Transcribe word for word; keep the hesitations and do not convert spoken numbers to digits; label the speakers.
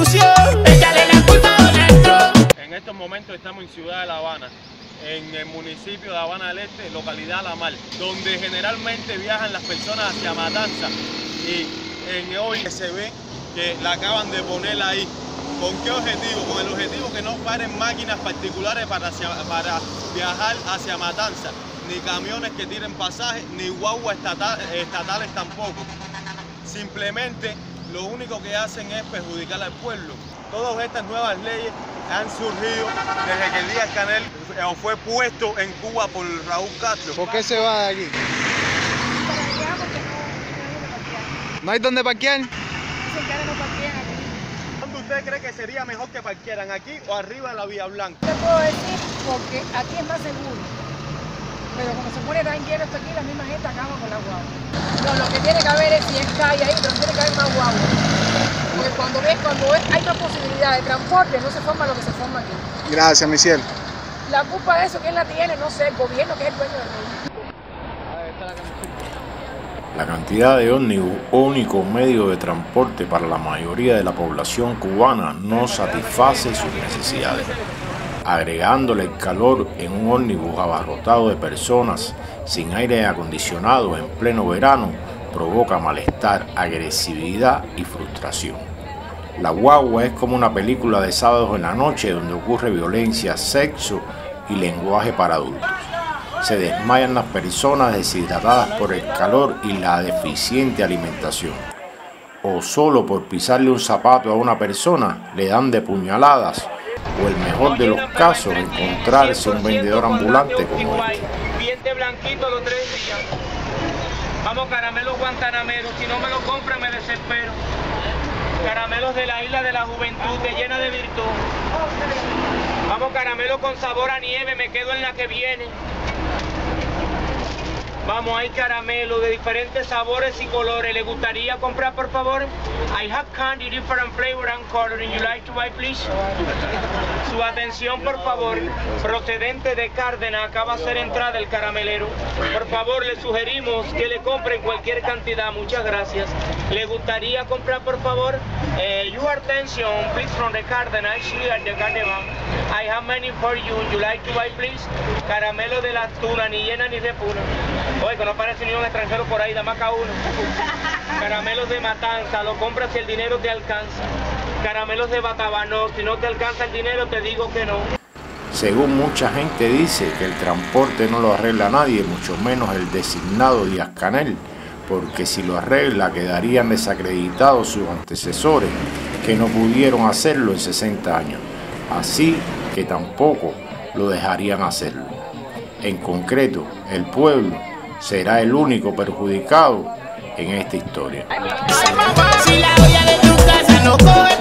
Speaker 1: solución. Échale la culpa a Donald Trump.
Speaker 2: En estos momentos estamos en Ciudad de La Habana, en el municipio de Habana del Este, localidad La Mar, donde generalmente viajan las personas hacia Matanza. Y en hoy se ve que la acaban de poner ahí. ¿Con qué objetivo? Con el objetivo que no paren máquinas particulares para, hacia, para viajar hacia Matanza, ni camiones que tiren pasajes, ni guaguas estatal, estatales tampoco. Simplemente lo único que hacen es perjudicar al pueblo. Todas estas nuevas leyes han surgido desde que Díaz-Canel fue puesto en Cuba por Raúl Castro.
Speaker 3: ¿Por qué se va de aquí? ¿No hay dónde parquear?
Speaker 2: ¿Dónde usted cree que sería mejor que parquearan, aquí o arriba de la Vía Blanca?
Speaker 4: Te puedo decir porque aquí es más seguro. Pero como se pone tan lleno esto aquí, la misma gente acaba con la guagua. No, lo que tiene que haber es si es calle ahí, pero tiene que haber más guagua. Porque cuando ves, cuando ves, hay más posibilidad de transporte, no se forma lo que se forma aquí.
Speaker 3: Gracias, mi cielo.
Speaker 4: La culpa de eso, ¿quién la tiene? No sé, el gobierno que es el dueño del mundo.
Speaker 5: La cantidad de ómnibus, único medio de transporte para la mayoría de la población cubana, no satisface sus necesidades. Agregándole el calor en un ómnibus abarrotado de personas sin aire acondicionado en pleno verano, provoca malestar, agresividad y frustración. La guagua es como una película de sábados en la noche donde ocurre violencia, sexo y lenguaje para adultos. Se desmayan las personas deshidratadas por el calor y la deficiente alimentación. O solo por pisarle un zapato a una persona le dan de puñaladas, o el mejor de los casos, encontrarse un vendedor ambulante como este.
Speaker 6: Diente blanquito los tres días. Vamos, caramelos guantanameros, si no me lo compran me desespero. Caramelos de la isla de la juventud, que llena de virtud. Vamos, caramelo con sabor a nieve, me quedo en la que viene. Vamos, hay caramelo de diferentes sabores y colores. ¿Le gustaría comprar, por favor? I have candy, different flavor and color. You like to buy, please? Su atención, por favor. Procedente de Cárdenas, acaba de hacer entrada el caramelero. Por favor, le sugerimos que le compren cualquier cantidad. Muchas gracias. ¿Le gustaría comprar, por favor? Eh, your attention, please, from the Cárdenas. Actually, at the Carnival. I have many for you. You like to buy, please? Caramelo de la tuna, ni llena ni repuna. Oye, que no parece ni un extranjero por ahí, da más que uno. Caramelos de Matanza, lo compras si el dinero te alcanza. Caramelos de Batabanó, si no te alcanza el dinero te digo que no.
Speaker 5: Según mucha gente dice que el transporte no lo arregla nadie, mucho menos el designado Díaz-Canel, porque si lo arregla quedarían desacreditados sus antecesores que no pudieron hacerlo en sesenta años. Así que tampoco lo dejarían hacerlo. En concreto, el pueblo será el único perjudicado en esta historia.
Speaker 1: Si la olla de tu casa no coge